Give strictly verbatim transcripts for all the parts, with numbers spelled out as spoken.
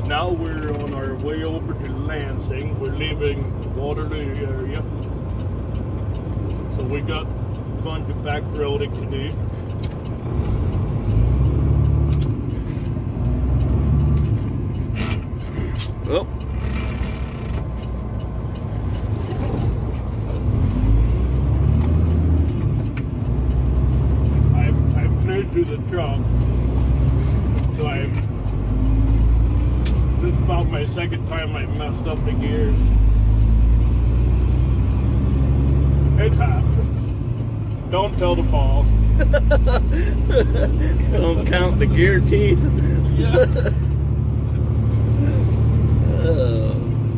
So now we're on our way over to Lansing. We're leaving the Waterloo area. So we got a bunch of back roading to do. Oh. I'm, I'm new to the truck, so I'm, this is about my second time I messed up the gears. It happens. Don't tell the boss. Don't count the gear teeth. Yeah. Oh.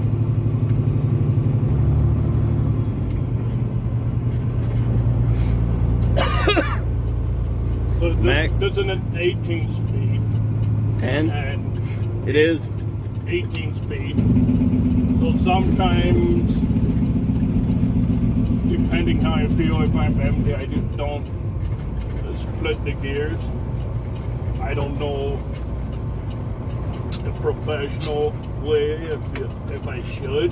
So this, Mac. this is an eighteen speed. ten? And It is? eighteen speed. So sometimes, depending how I feel, if I'm empty, I just don't split the gears. I don't know the professional way if, if I should.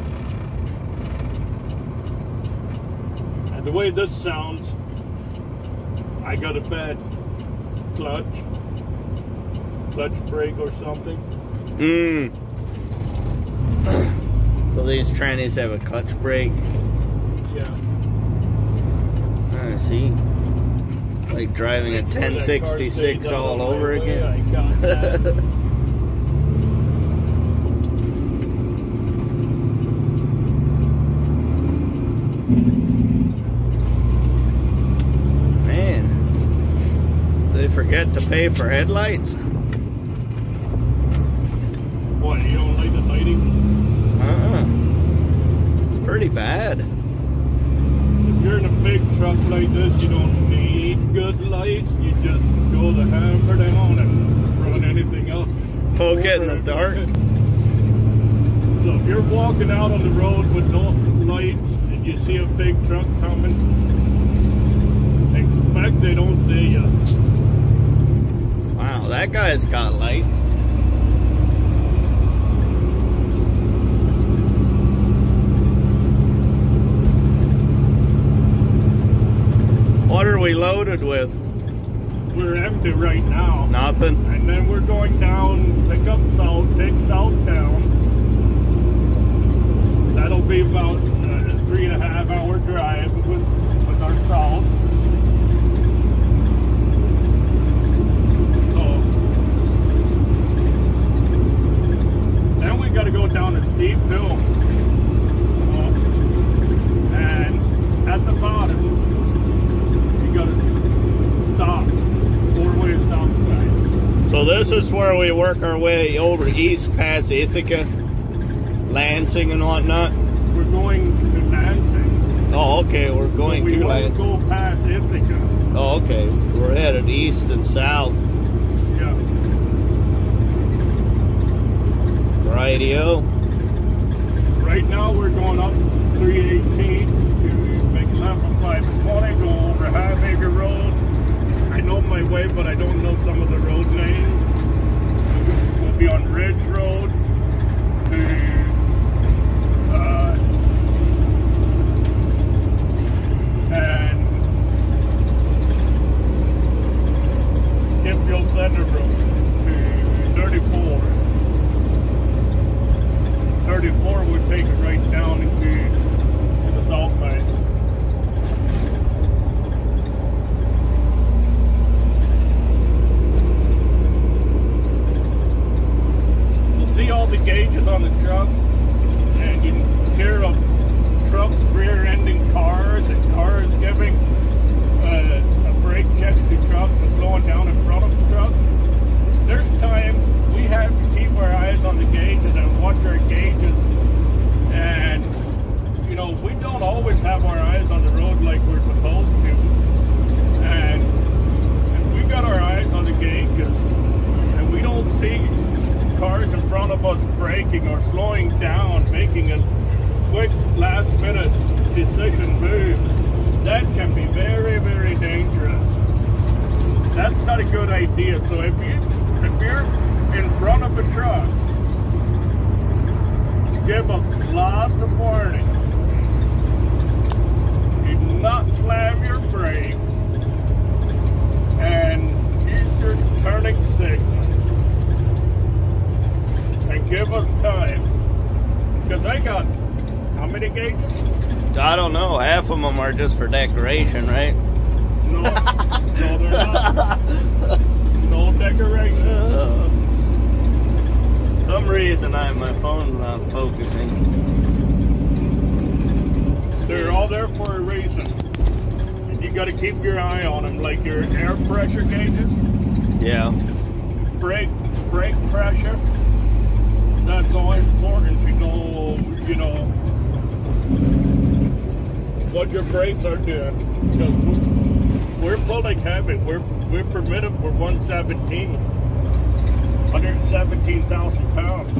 And the way this sounds, I got a bad clutch, clutch brake or something. Mmm. So these trannies have a clutch brake. Yeah. I see. Like driving a ten sixty-six all over again. I got that. Man, they forget to pay for headlights. What, you don't like the lighting? Uh-uh. It's pretty bad. If you're in a big truck like this, you don't need good lights. You just go the hammer down and run anything up. Poke it in the dark. So if you're walking out on the road with no lights and you see a big truck coming, expect they don't see you. Wow, that guy's got lights. What are we loaded with? We're empty right now. Nothing. And then we're going down, pick up salt, take salt down. That'll be about a three and a half hour drive with, with our salt. So, then we got to go down a steep hill. Uh, and at the bottom, you got to stop. Four-way stop sign. So this is where we work our way over east past Ithaca, Lansing and whatnot. We're going to Lansing. Oh, okay, we're going so we to won't Lansing. go past Ithaca. Oh, okay, we're headed east and south. Yeah. Rightio. Right now we're going up three eighteen to make a left on five twenty, go over Half Acre Road. I know my way, but I don't know some of the road names. We'll be on Ridge Road to uh, and Skipfield Center Road to thirty-four. thirty-four would take it right down into to the salt mine. See all the gauges on the truck, and you hear of trucks rear-ending cars and cars giving uh, a brake check to trucks and slowing down in front of the trucks. There's times we have to keep our eyes on the gauges and watch our gauges, and you know, we don't always have our eyes on the road like we're supposed to, and, and we got our eyes on the gauges, and we don't see cars in front of us braking or slowing down, making a quick last minute decision moves. That can be very, very dangerous. That's not a good idea. So if you if you're in front of a truck give us lots of warning. Do not slam your brakes and use your turning signals. And give us time. Because I got, how many gauges? I don't know. Half of them are just for decoration, right? No, no, they're not. No decoration. Uh, some reason I my phone's not focusing. They're all there for a reason. And you got to keep your eye on them, like your air pressure gauges. Yeah. Brake, brake pressure. That's all important to know, you know, what your brakes are doing. Because we're pulling heavy. We're we're permitted for one seventeen, one hundred seventeen thousand pounds.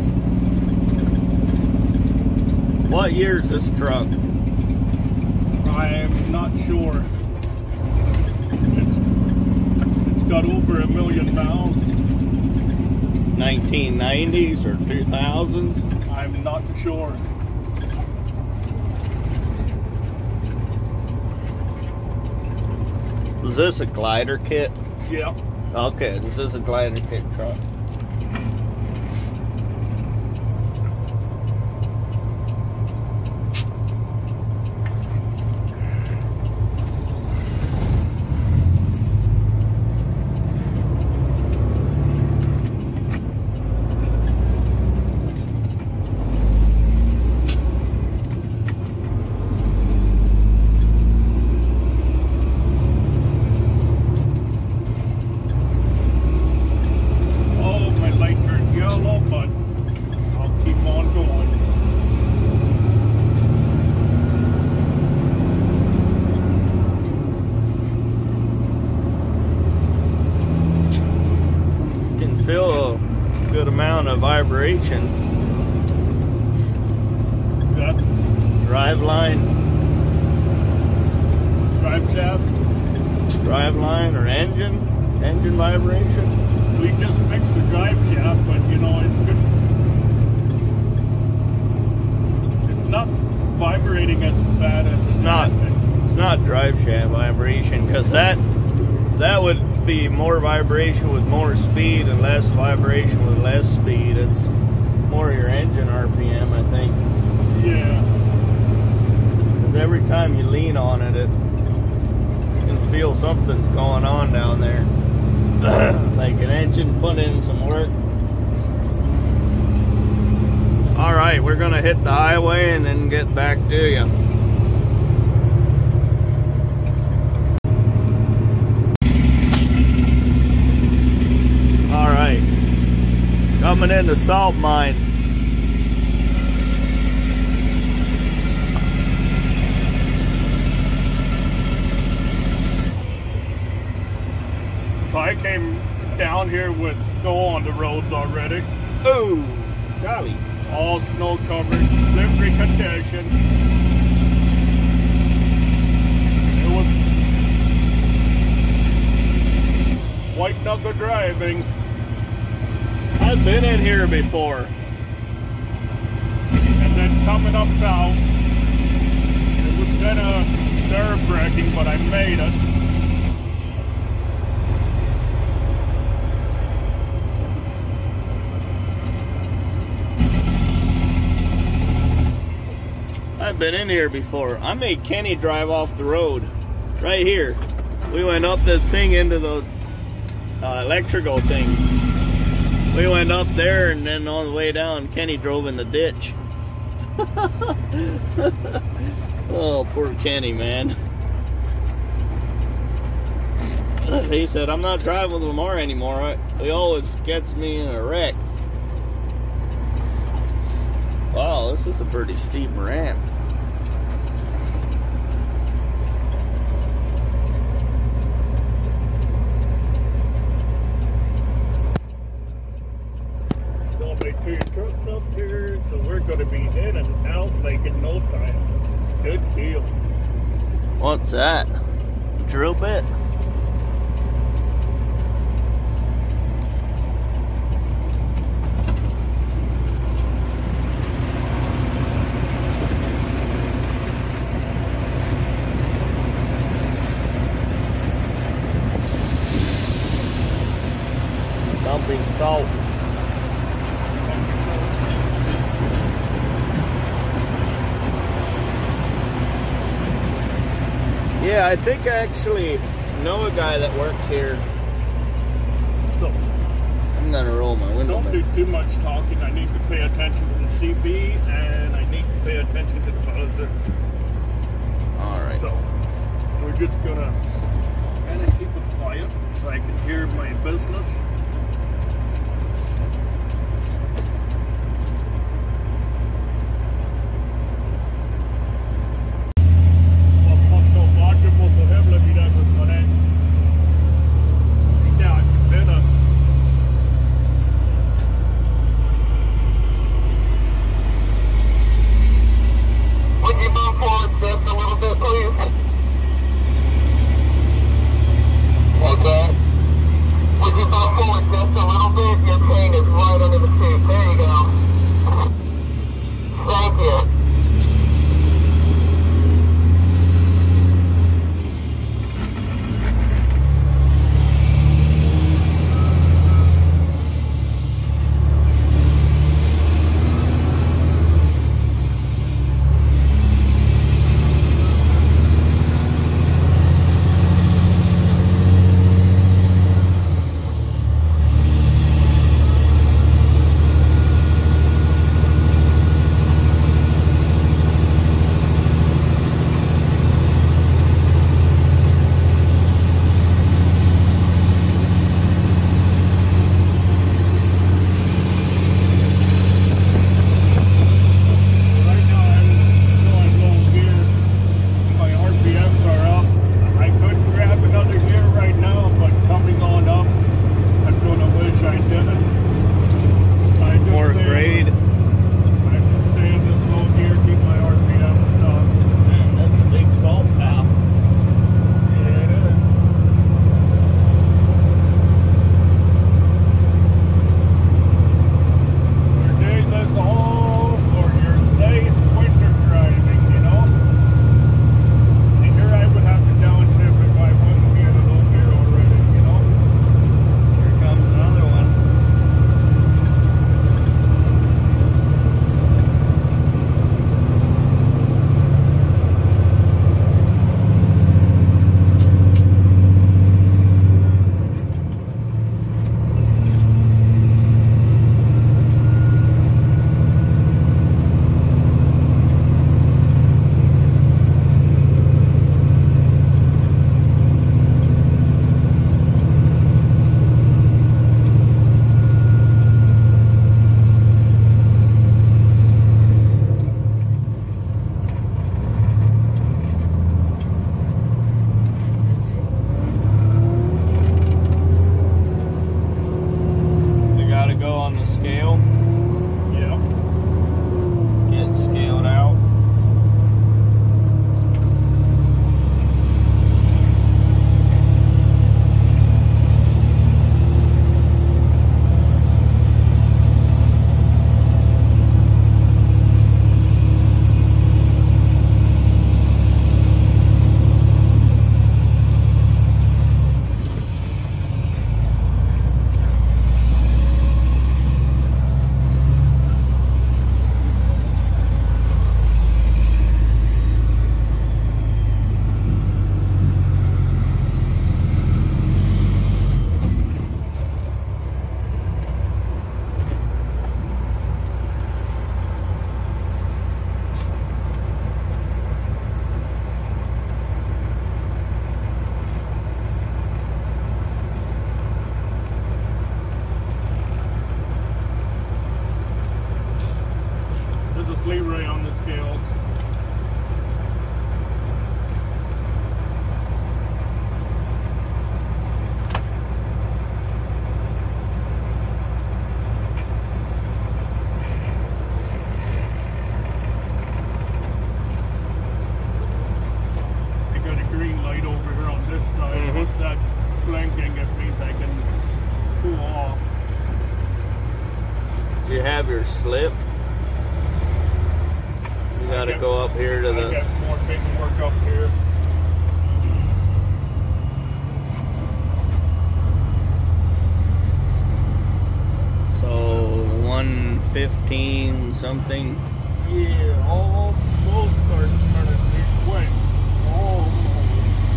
What year is this truck? I'm not sure. It's it's got over a million miles. nineteen nineties or two thousands? I'm not sure. Was this a glider kit? Yeah. Okay, this is a glider kit truck. Vibration. Yeah. Drive line. Drive shaft. Drive line or engine. Engine vibration. We just fixed the drive shaft, but you know, it's just, it's not vibrating as bad as it's not. It's not drive shaft vibration, because that that would be more vibration with more speed and less vibration with less speed. It's more your engine R P M, I think. Yeah. Because every time you lean on it, it you can feel something's going on down there. Like an engine put in some work. All right, we're gonna hit the highway and then get back to you. Coming into Salt Mine. So I came down here with snow on the roads already. Oh, golly. All snow covered, slippery condition. It was white knuckle driving. I've been in here before. And then coming up now, it was kind of nerve-wracking, but I made it. I've been in here before. I made Kenny drive off the road. Right here. We went up the thing into those uh, electrical things. We went up there, and then on the way down, Kenny drove in the ditch. Oh, poor Kenny, man. He said, I'm not driving with Lamar anymore. He always gets me in a wreck. Wow, this is a pretty steep ramp. Two trucks up here, so we're going to be in and out like in no time. Good deal. What's that? Drill bit? Yeah, I think I actually know a guy that works here. So I'm gonna roll my window. don't do too much talking. I need to pay attention to the C B and I need to pay attention to the buzzer. All right. So we're just gonna kind of keep it quiet so I can hear my business. Leroy on the scales. I got a green light over here on this side. Mm-hmm. Once that's blinking, it means I can cool off. Do you have your slip? You gotta get, go up here to I the... I got more paperwork up here. So, one fifteen something? Yeah, almost starting to turn it this way. Almost.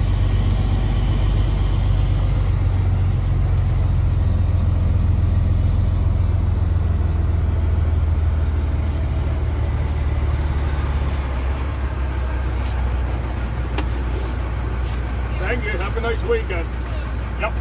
a nice weekend. Yep.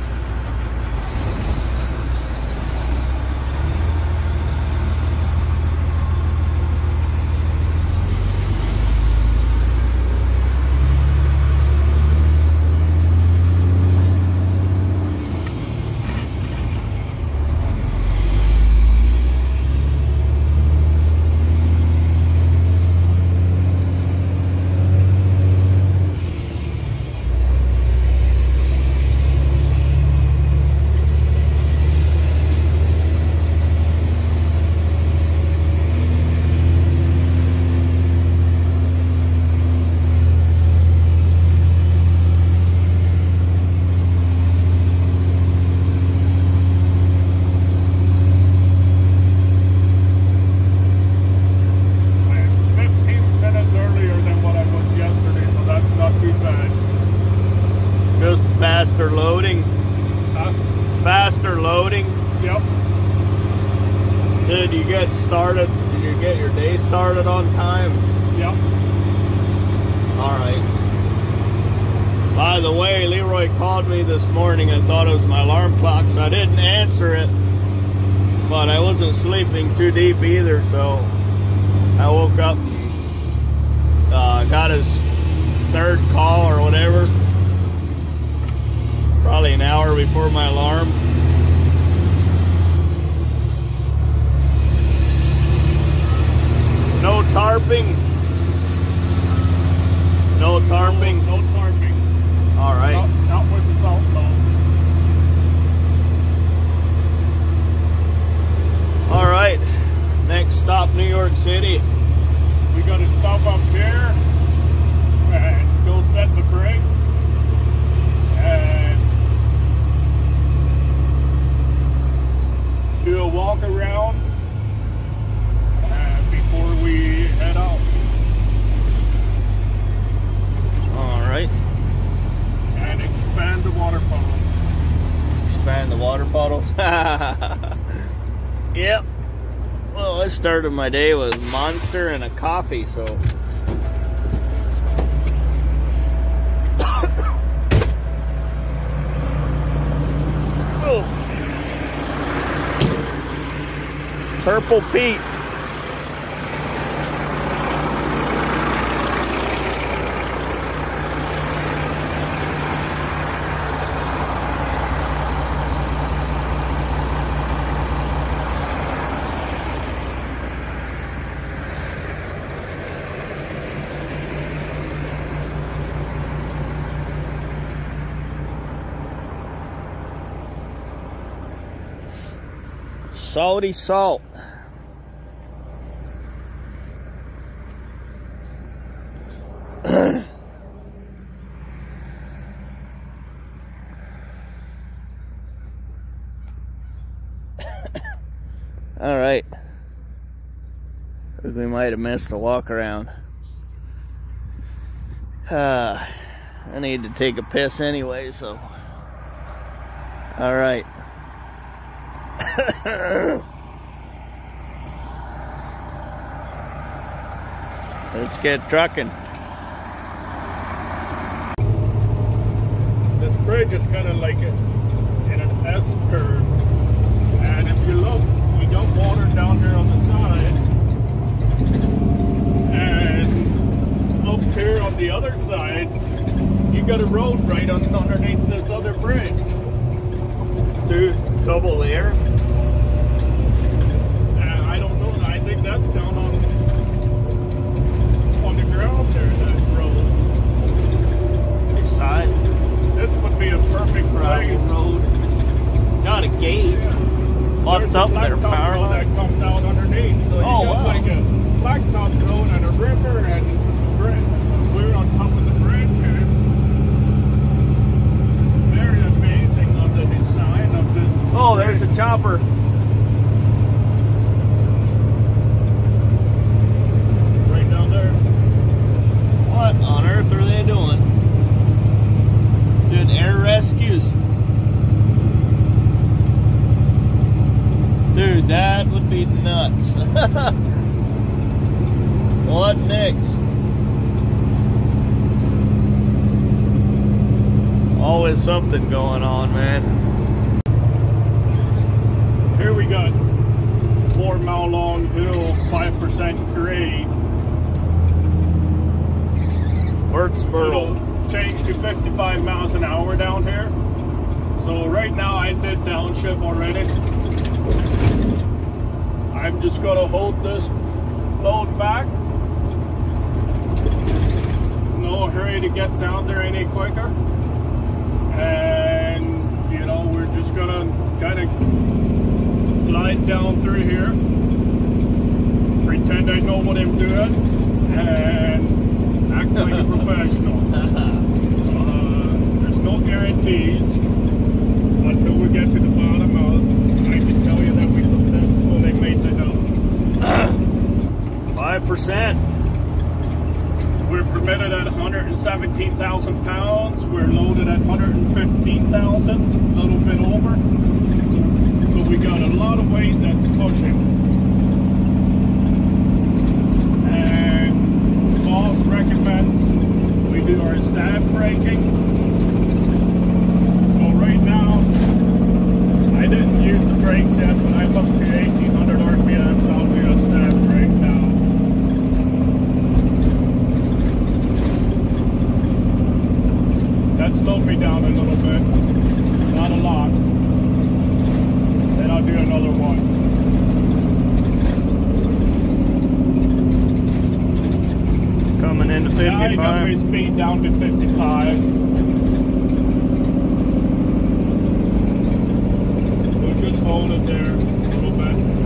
Just faster loading. Huh? Faster loading. Yep. Did you get started? Did you get your day started on time? Yep. All right. By the way, Leroy called me this morning. I thought it was my alarm clock, so I didn't answer it. But I wasn't sleeping too deep either, so I woke up and uh, got his third call or whatever. Probably an hour before my alarm. No tarping. No tarping. No, no tarping. All right. Not, not with the salt load. All right. Next stop, New York City. We got to stop up here and go set the brakes and do a walk around uh, before we head out. All right. And expand the water puddles. Expand the water bottles. Yep. Well, I started my day with Monster and a coffee, so. Oh. Purple Pete. Salty salt. All right. We might have missed the walk around. Uh, I need to take a piss anyway, so. All right. Let's get trucking. This bridge is kind of like a, in an S curve, and if you look, we got water down there on the side, and up here on the other side, you got a road right on, underneath this other bridge. Two double layer. And I don't know, I think that's down on on the ground there, that road. This side. This would be a perfect place. Road. Got a gate. Yeah. What's There's up a there, blacktop power road line? that comes out underneath. So you Oh, got wow. like a blacktop road and a river and a bridge. We're on top of the bridge here. Very amazing of the design of this. Oh, there's a chopper. Right down there. What on earth are they doing? Doing air rescues. Dude, that would be nuts. What next? Always something going on, man. Here we got four mile long hill, five percent grade. Birdsboro. It'll change to fifty-five miles an hour down here. So right now I did downshift already. I'm just gonna hold this load back. No hurry to get down there any quicker. And you know, we're just gonna kind of glide down through here. Pretend I know what I'm doing and act like a professional. Uh, there's no guarantees until we get to the bottom. I'll, I can tell you that we successfully made the dump. Five percent. We're permitted at one hundred seventeen thousand pounds. We're loaded at one hundred fifteen thousand, a little bit over. So, so we got a lot of weight that's pushing. And boss recommends we do our stab braking. So right now, I didn't use the brakes yet, but I'm up to eighteen hundred R P M, so I'll do a stab brake now. That slowed me down a little bit, not a lot. Then I'll do another one. Coming into fifty-five. Yeah, I got my speed down to fifty-five. So just hold it there a little bit.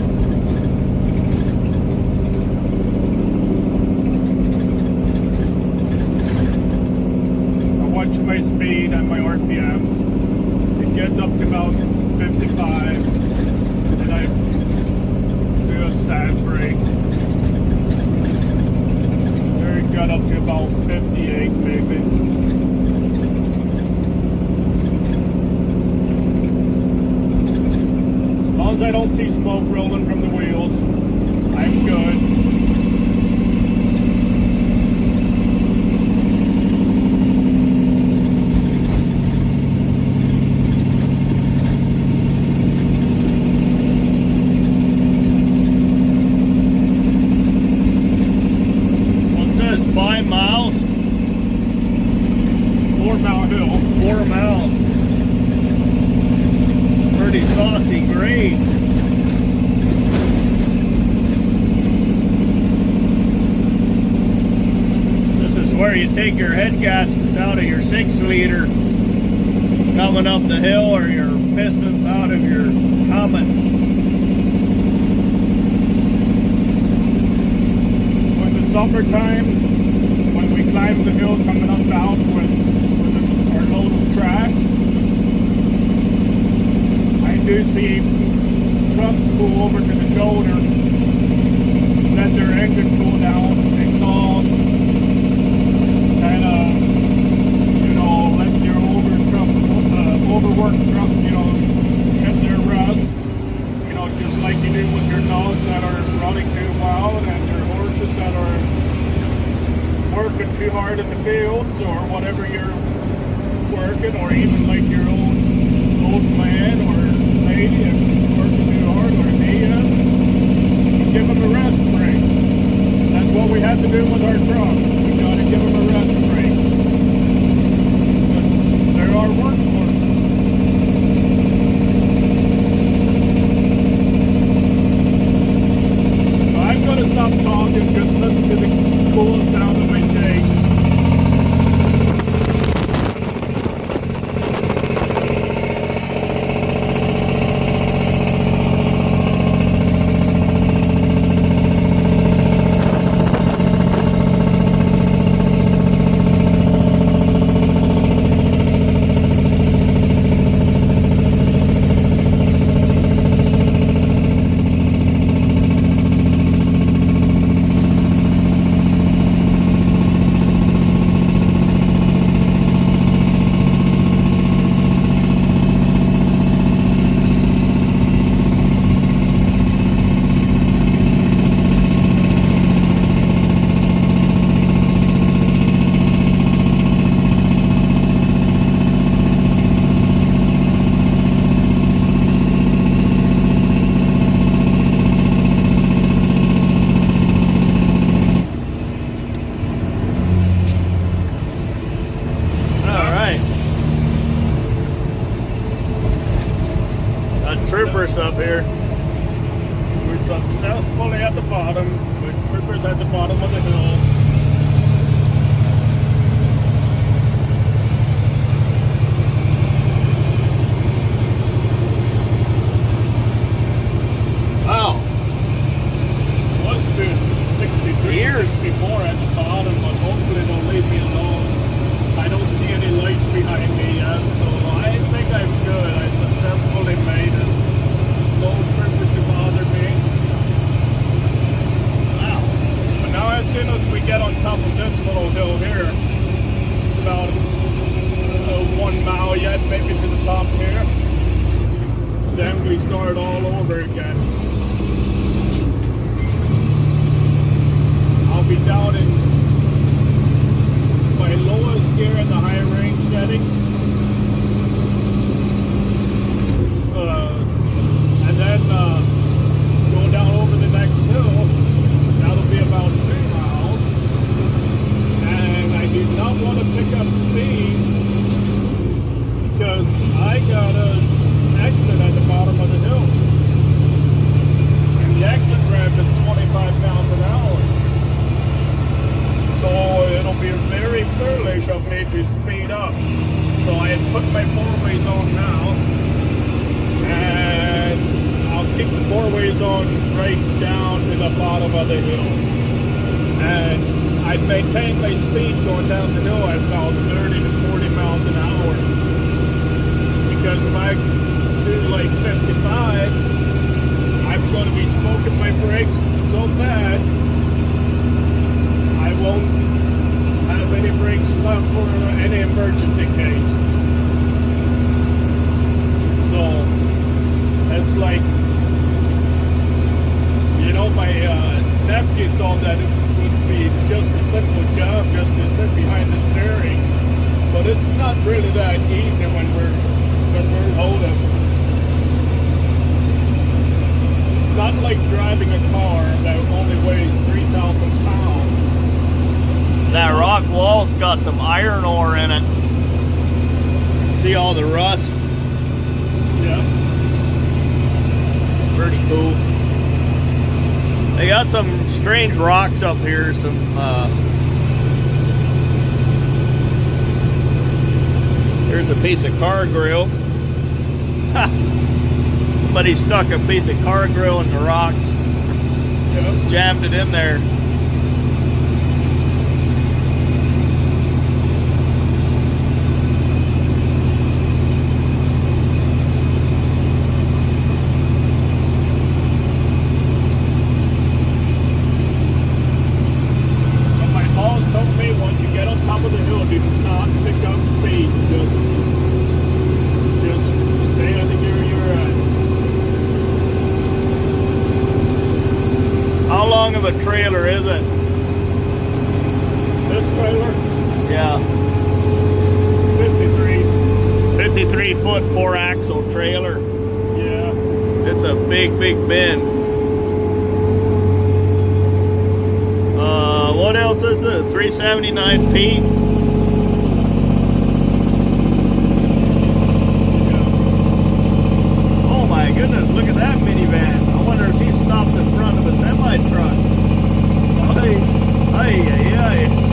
Watch my speed and my R P Ms. It gets up to about fifty-five, and I do a stab brake. There it got up to about fifty-eight maybe. As long as I don't see smoke rolling from the wheels, I'm good. Five miles. Four mile hill. Four miles. Pretty saucy grade. This is where you take your head gaskets out of your six liter coming up the hill, or your pistons out of your Comets. With the summertime, when we climb the hill coming up out with, with our load of trash, I do see trucks pull over to the shoulder, let their engine cool down, exhaust, kind of, you know, let their over truck, uh, overworked truck, you know, get their rest, you know, just like you do with your dogs that are running too wild and your horses that are working too hard in the fields, or whatever you're working, or even like your old old man or lady if she's working too hard, or me is, you give them a rest break. That's what we had to do with our truck. We got to give them a rest break. Because there are workforces. So I'm going to stop talking, just listen to the cool sound of my tanks. successfully at the bottom, with trippers at the bottom of the hill. Wow. Must have been sixty-three, Years. sixty-four at the bottom, but hopefully they'll leave me alone. I don't see any lights behind me yet, so I think I'm good. I successfully made it. No trippers to bother me. Wow. But now as soon as we get on top of this little hill here, it's about uh, one mile yet, maybe to the top here. Then we start all over again. I'll be down in my lowest gear in the high range setting. Uh, and then uh, go down over the next hill. That'll be about three miles. And I do not want to pick up speed because I got a exit at the bottom of the hill. And the exit ramp is twenty-five miles an hour. So it'll be very foolish of me to speed up. So I had put my four ways on now. And I'll keep the four ways on right down to the bottom of the hill. And I'd maintain my speed going down the hill at about thirty to forty miles an hour. Because if I do like fifty-five, I'm going to be smoking my brakes so bad I won't have any brakes left for any emergency case. So it's like, you know, my uh, nephew thought that it would be just a simple job just to sit behind the steering, but it's not really that easy when we're when we're holding. It's not like driving a car that only weighs three thousand pounds. That rock wall's got some iron ore in it. See all the rust? Yeah. Pretty cool. They got some strange rocks up here. Some uh, there's a piece of car grill. Ha! Somebody stuck a piece of car grill in the rocks. Yeah. Jammed it in there. A trailer, is it? This trailer? Yeah. fifty-three. fifty-three foot four axle trailer. Yeah. It's a big, big bin. Uh, what else is this? three seventy-nine P. Yeah. Oh my goodness, look at that minivan. I wonder if she stopped in front of a semi-truck. Ay, ay, ay, ay.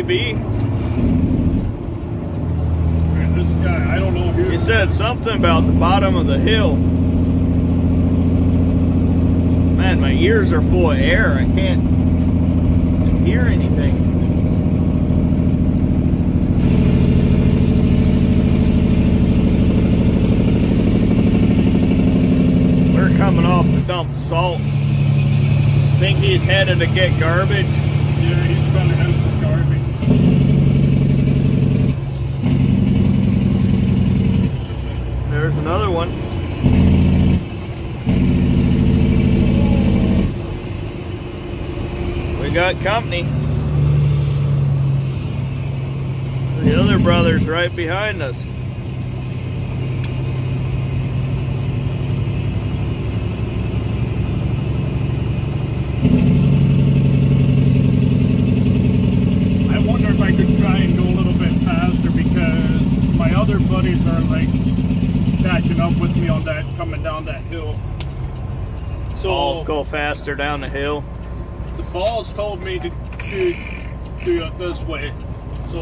be? Man, this guy, I don't know who. He said something about the bottom of the hill. Man, my ears are full of air. I can't hear anything. We're coming off to dump salt. Think he's headed to get garbage. Yeah, he's probably headed for garbage. There's another one. We got company. The other brother's right behind us. I wonder if I could try and go a little bit faster because my other buddies are like catching up with me on that, coming down that hill. So I'll go faster down the hill. the boss told me to do, do it this way. So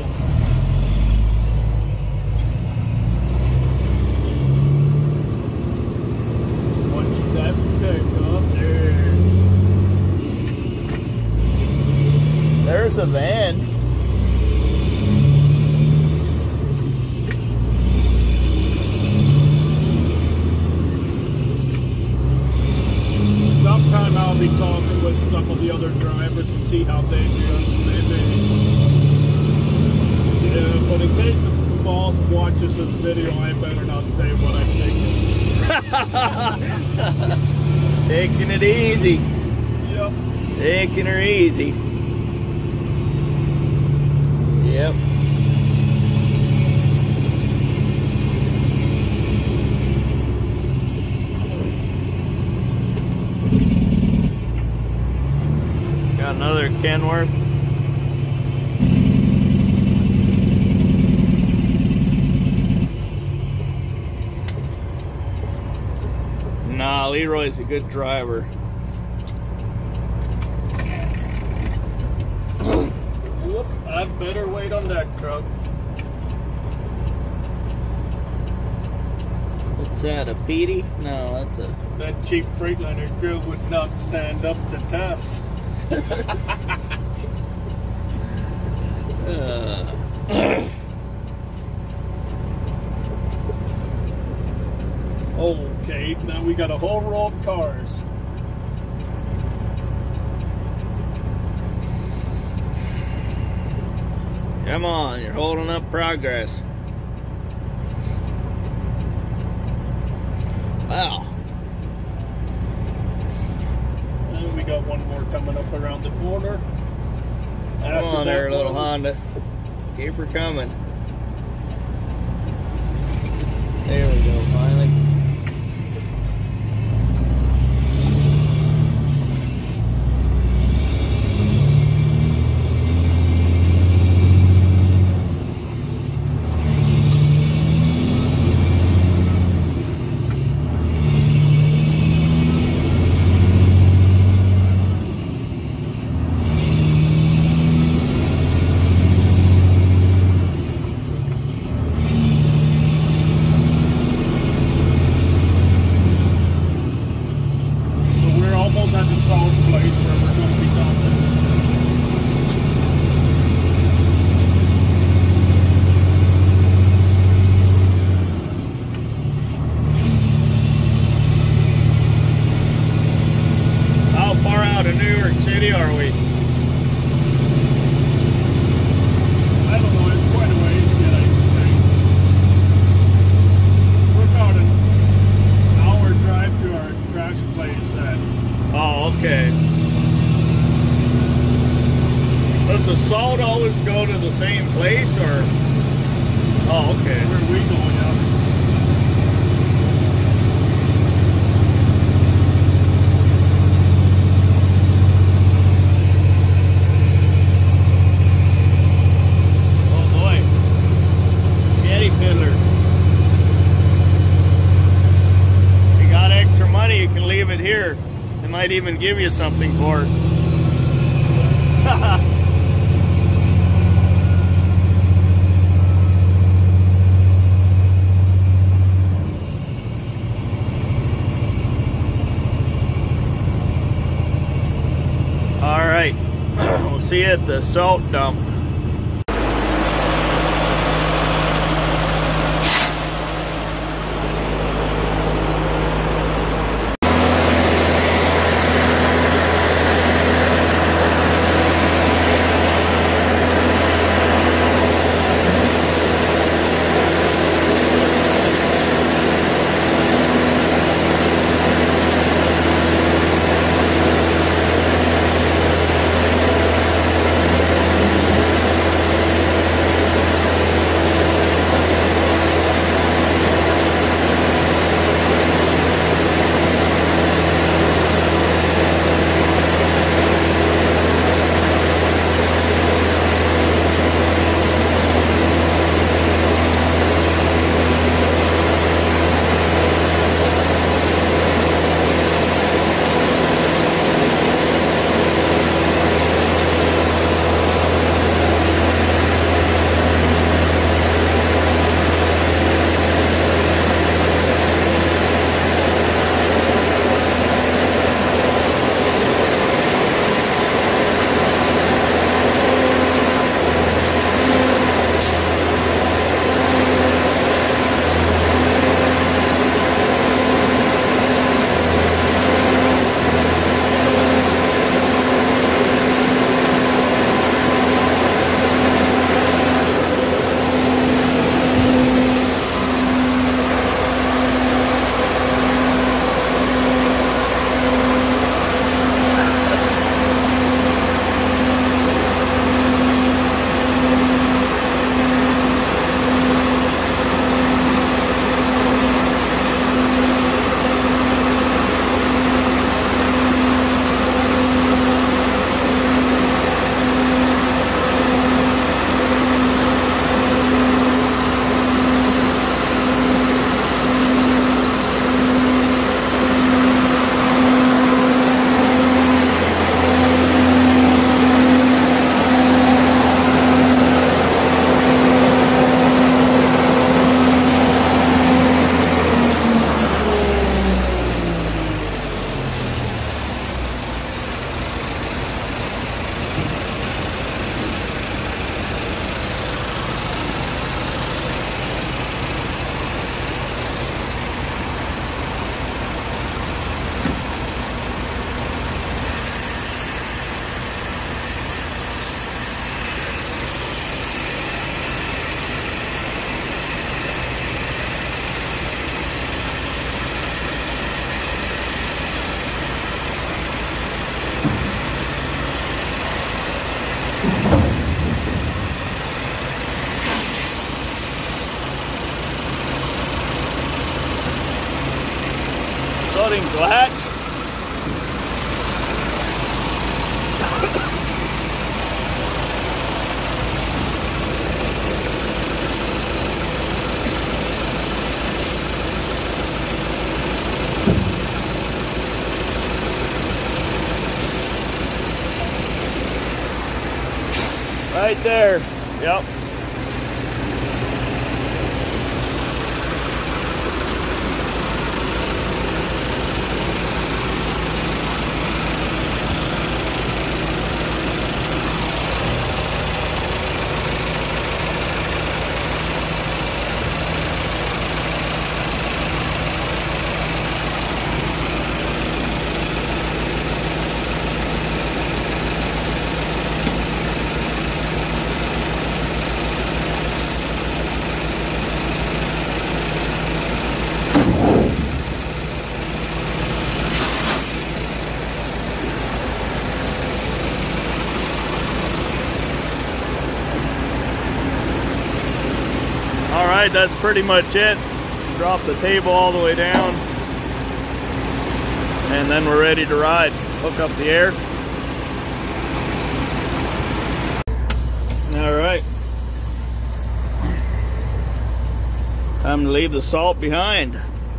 watch that pick up there. There's a van. Sometime I'll be talking with some of the other drivers and see how they do. Maybe. Yeah, but in case the boss watches this video, I better not say what I'm thinking. Taking it easy. Yep. Taking her easy. Yep. Got another Kenworth. Nah, Leroy's a good driver. Whoop, I'd better wait on that truck. What's that, a Petey? No, that's a... That cheap Freightliner grill would not stand up to test. uh. Okay, now we got a whole row of cars. Come on, you're holding up progress. Wow. And we got one more coming up around the corner. Come After on that there, little one- Honda. Keep her coming. There we go, finally. Might even give you something for it. at the salt dump. Floating glatch. Right there. Yep. All right, that's pretty much it. Drop the table all the way down. And then we're ready to ride. Hook up the air. All right. Time to leave the salt behind.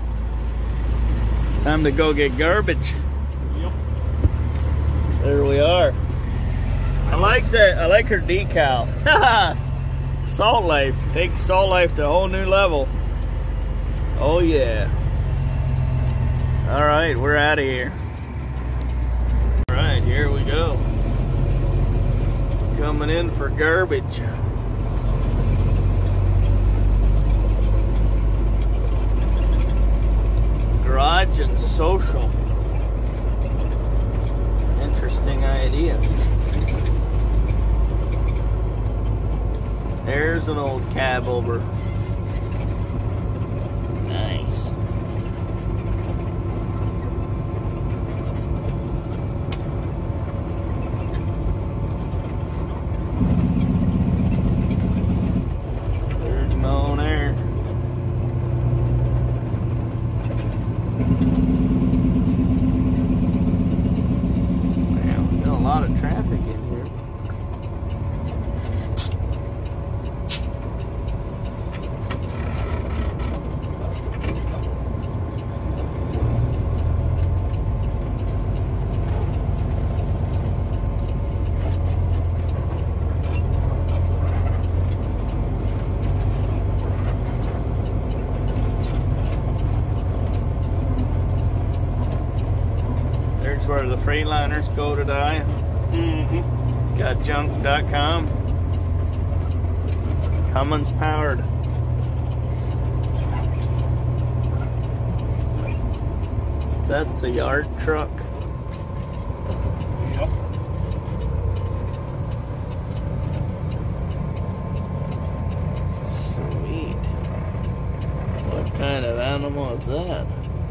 Time to go get garbage. Yep. There we are. I like that. I like her decal. Salt Life. Take Salt Life to a whole new level. Oh yeah. All right, we're out of here. All right, here we go. coming in for garbage. Garage and social. Interesting idea. There's an old cab over. Nice. There's no there. Wow, got a lot of traffic in here. There's where the Freightliners go to die. Mm-hmm. Got junk dot com. Cummins powered. So that's a yard truck. Yep. Sweet. What kind of animal is that?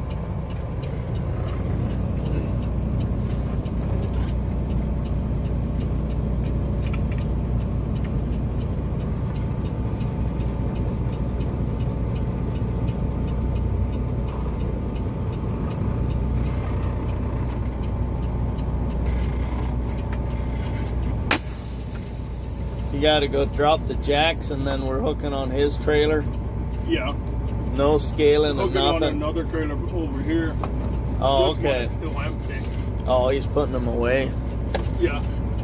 You gotta go drop the jacks and then we're hooking on his trailer. Yeah. No scaling Hooking and on nothing. another trailer over here. Oh, This okay. one is still empty. Oh, he's putting them away. Yeah.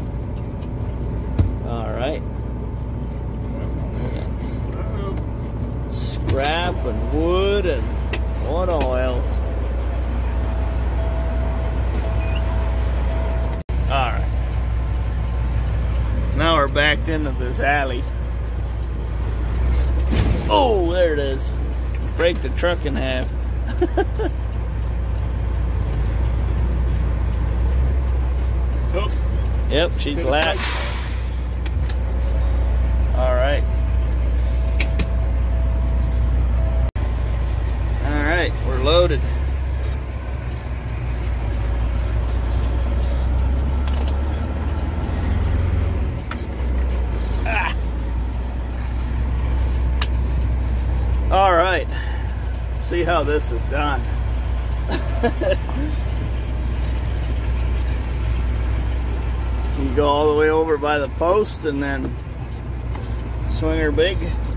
All right. Uh, Scrap and wood and what all else. All right. Now we're backed into this alley. Oh, there it is. Break the truck in half. took. Yep, she's Good latched. All right. All right, we're loaded. Ah. All right. See how this is done. You go all the way over by the post and then swing her big.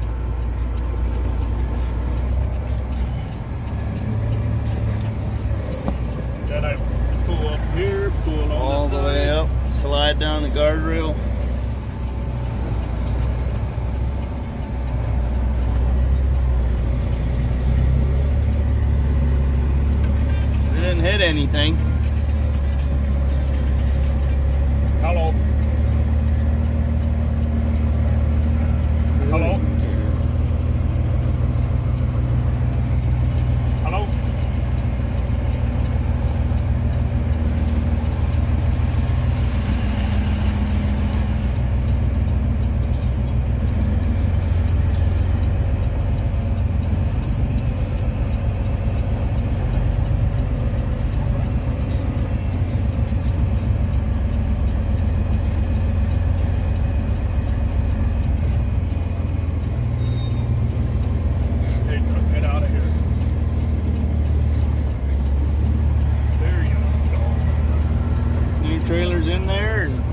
Then I pull up here, pull on All the the way up, slide down the guardrail. It didn't hit anything. Hello. Hello. Hello. Hey, truck, get out of here. There you go. New trailers in there and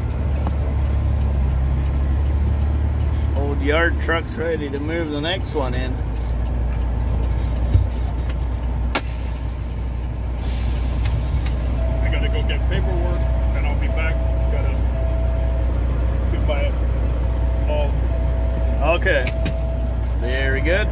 old yard truck's ready to move the next one in. I gotta go get paperwork, and I'll be back. Gotta get my all. Okay. Very good.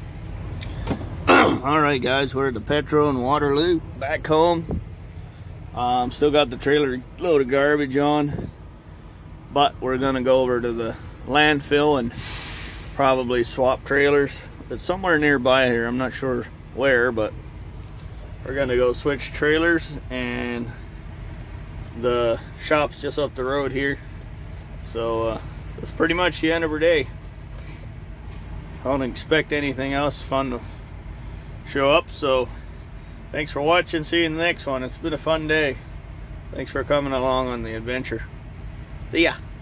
All right, guys, we're at the Petro in Waterloo, back home. Um, still got the trailer load of garbage on, but we're gonna go over to the landfill and probably swap trailers. It's somewhere nearby here, I'm not sure where, but we're gonna go switch trailers, and the shop's just up the road here. So uh, that's pretty much the end of our day. I don't expect anything else fun to show up, so thanks for watching. See you in the next one. It's been a fun day. Thanks for coming along on the adventure. See ya.